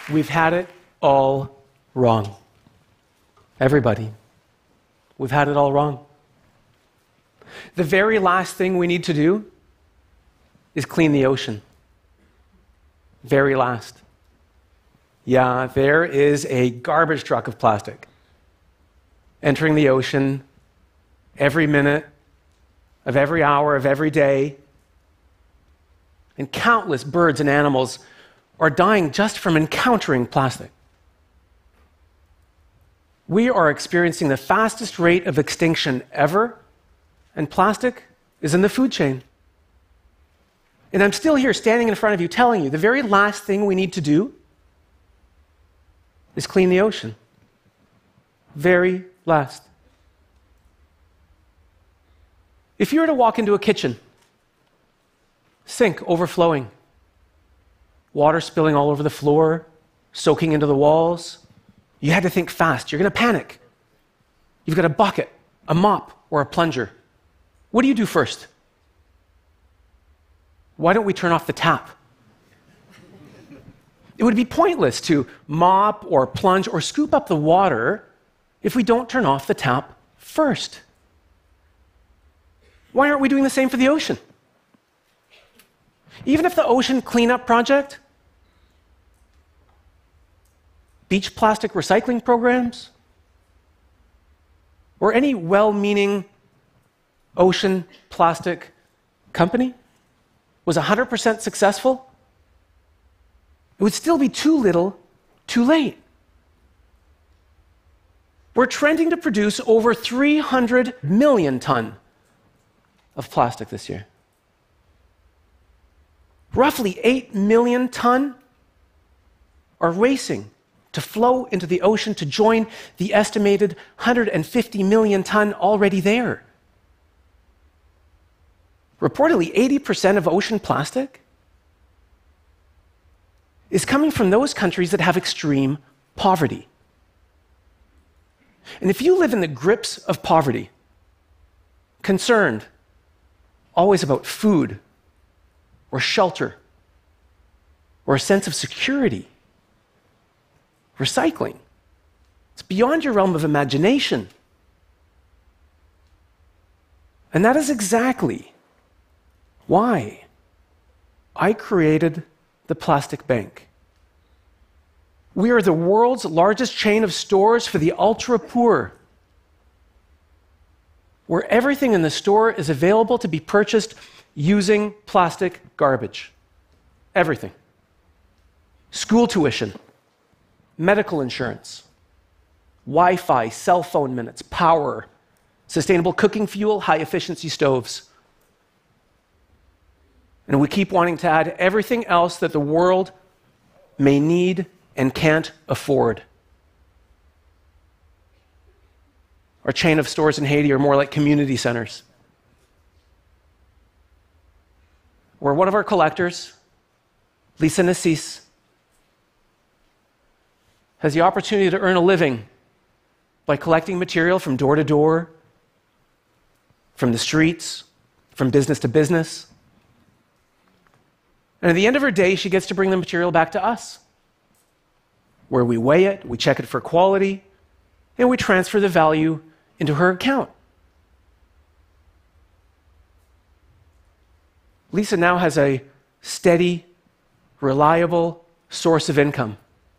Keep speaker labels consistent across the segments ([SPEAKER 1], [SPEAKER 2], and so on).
[SPEAKER 1] We've had it all wrong. Everybody. We've had it all wrong. The very last thing we need to do is clean the ocean. Very last. Yeah, there is a garbage truck of plastic entering the ocean every minute of every hour of every day. And countless birds and animals are dying just from encountering plastic. We are experiencing the fastest rate of extinction ever, and plastic is in the food chain. And I'm still here standing in front of you telling you the very last thing we need to do is clean the ocean. Very last. If you were to walk into a kitchen, sink overflowing, water spilling all over the floor, soaking into the walls, you had to think fast. You're going to panic. You've got a bucket, a mop, or a plunger. What do you do first? Why don't we turn off the tap? It would be pointless to mop or plunge or scoop up the water if we don't turn off the tap first. Why aren't we doing the same for the ocean? Even if the ocean cleanup project, beach plastic recycling programs, or any well-meaning ocean plastic company was 100% successful, it would still be too little, too late. We're trending to produce over 300 million tons of plastic this year. Roughly 8 million tons are racing to flow into the ocean to join the estimated 150 million tons already there. Reportedly, 80% of ocean plastic is coming from those countries that have extreme poverty. And if you live in the grips of poverty, concerned always about food or shelter or a sense of security, recycling, it's beyond your realm of imagination. And that is exactly why I created the Plastic Bank. We are the world's largest chain of stores for the ultra-poor, where everything in the store is available to be purchased using plastic garbage. Everything. School tuition, medical insurance, Wi-Fi, cell phone minutes, power, sustainable cooking fuel, high-efficiency stoves. And we keep wanting to add everything else that the world may need and can't afford. Our chain of stores in Haiti are more like community centers, where one of our collectors, Lisa Nassis, has the opportunity to earn a living by collecting material from door to door, from the streets, from business to business. And at the end of her day, she gets to bring the material back to us, where we weigh it, we check it for quality, and we transfer the value into her account. Lisa now has a steady, reliable source of income.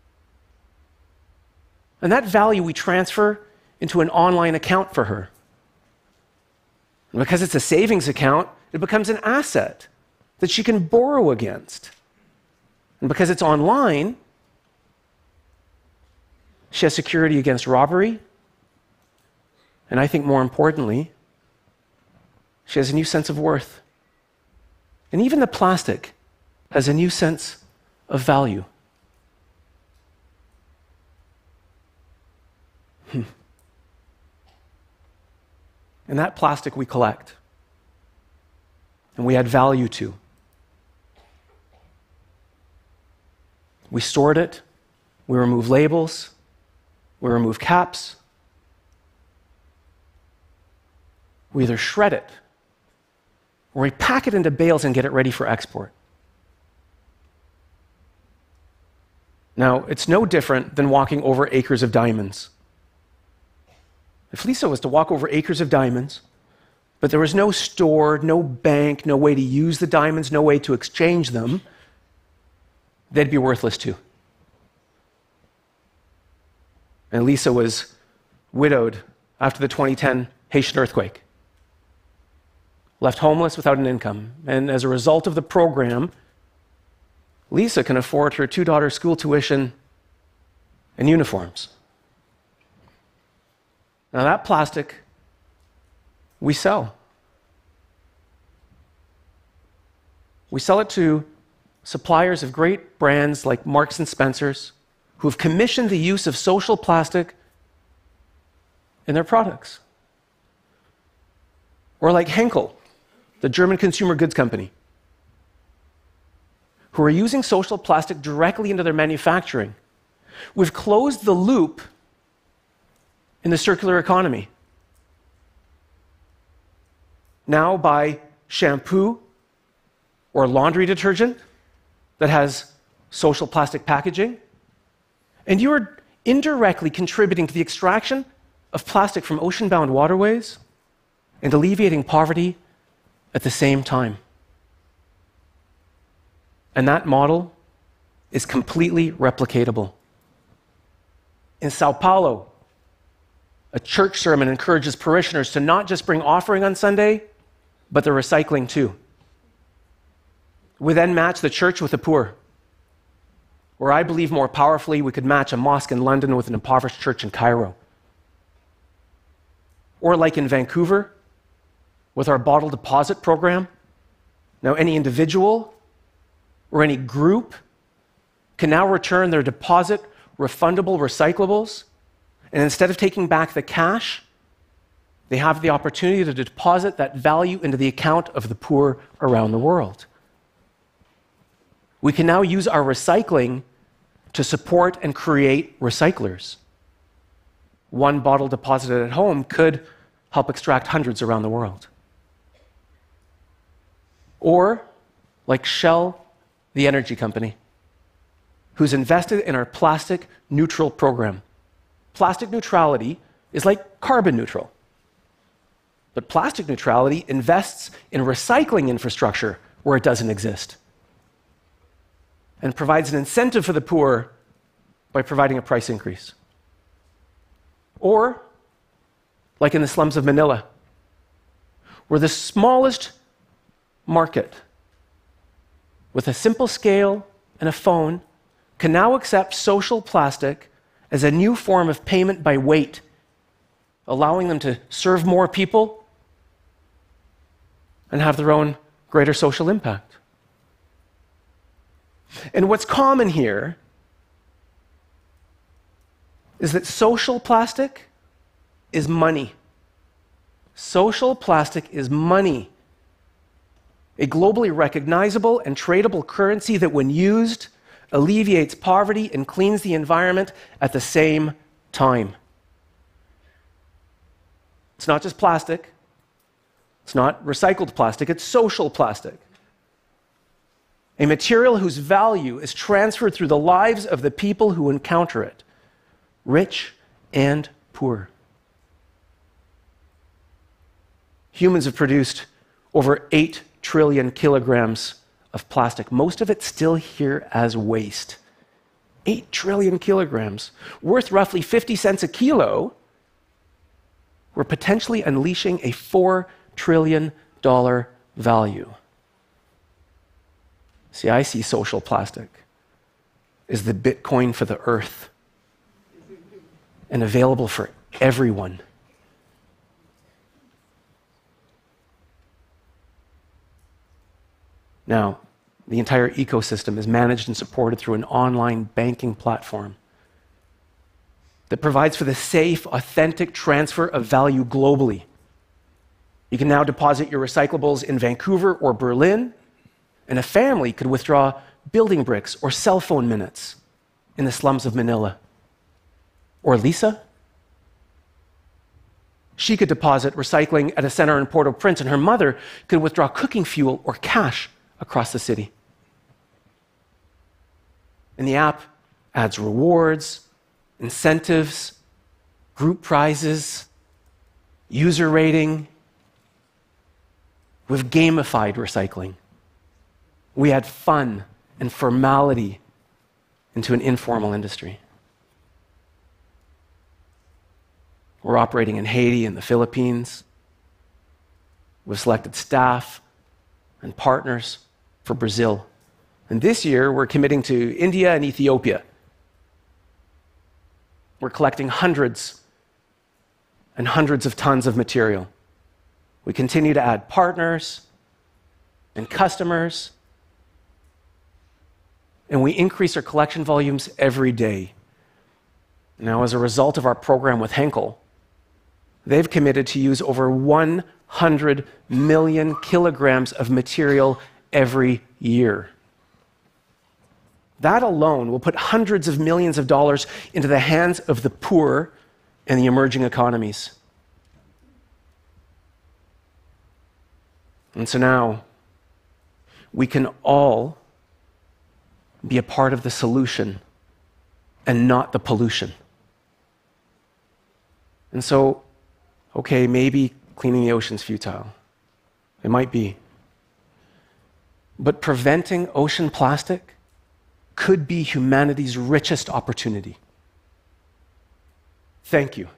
[SPEAKER 1] And that value we transfer into an online account for her. And because it's a savings account, it becomes an asset that she can borrow against. And because it's online, she has security against robbery. And I think more importantly, she has a new sense of worth. And even the plastic has a new sense of value. And that plastic we collect, and we add value to. We sort it, we remove labels, we remove caps. We either shred it, or we pack it into bales and get it ready for export. Now, it's no different than walking over acres of diamonds. If Lisa was to walk over acres of diamonds, but there was no store, no bank, no way to use the diamonds, no way to exchange them, they'd be worthless too. And Lisa was widowed after the 2010 Haitian earthquake, left homeless without an income. And as a result of the program, Lisa can afford her 2 daughters' school tuition and uniforms. Now that plastic we sell. We sell it to suppliers of great brands like Marks and Spencer's, who have commissioned the use of social plastic in their products. Or like Henkel, the German consumer goods company, who are using social plastic directly into their manufacturing. We've closed the loop in the circular economy. Now buy shampoo or laundry detergent that has social plastic packaging, and you are indirectly contributing to the extraction of plastic from ocean-bound waterways and alleviating poverty at the same time. And that model is completely replicatable. In Sao Paulo, a church sermon encourages parishioners to not just bring offering on Sunday, but the recycling too. We then match the church with the poor. Or I believe more powerfully, we could match a mosque in London with an impoverished church in Cairo. Or like in Vancouver, with our bottle deposit program. Now, any individual or any group can now return their deposit refundable recyclables, and instead of taking back the cash, they have the opportunity to deposit that value into the account of the poor around the world. We can now use our recycling to support and create recyclers. One bottle deposited at home could help extract hundreds around the world. Or like Shell, the energy company, who's invested in our plastic neutral program. Plastic neutrality is like carbon neutral. But plastic neutrality invests in recycling infrastructure where it doesn't exist, and provides an incentive for the poor by providing a price increase. Or, like in the slums of Manila, where the smallest market with a simple scale and a phone can now accept social plastic as a new form of payment by weight, allowing them to serve more people and have their own greater social impact. And what's common here is that social plastic is money. Social plastic is money. A globally recognizable and tradable currency that, when used, alleviates poverty and cleans the environment at the same time. It's not just plastic. It's not recycled plastic. It's social plastic. A material whose value is transferred through the lives of the people who encounter it, rich and poor. Humans have produced over 8 trillion kilograms of plastic, most of it still here as waste. 8 trillion kilograms, worth roughly 50 cents a kilo. We're potentially unleashing a $4 trillion value. See, I see social plastic as the Bitcoin for the earth and available for everyone. Now, the entire ecosystem is managed and supported through an online banking platform that provides for the safe, authentic transfer of value globally. You can now deposit your recyclables in Vancouver or Berlin, and a family could withdraw building bricks or cell phone minutes in the slums of Manila. Or Lisa? She could deposit recycling at a center in Port-au-Prince, and her mother could withdraw cooking fuel or cash across the city. And the app adds rewards, incentives, group prizes, user rating. We've gamified recycling. We add fun and formality into an informal industry. We're operating in Haiti and the Philippines. We've selected staff and partners for Brazil. And this year, we're committing to India and Ethiopia. We're collecting hundreds and hundreds of tons of material. We continue to add partners and customers, and we increase our collection volumes every day. Now, as a result of our program with Henkel, they've committed to use over 100 million kilograms of material every year. That alone will put hundreds of millions of dollars into the hands of the poor and the emerging economies. And so now, we can all be a part of the solution and not the pollution. And so, okay, maybe cleaning the ocean's futile. It might be. But preventing ocean plastic could be humanity's richest opportunity. Thank you.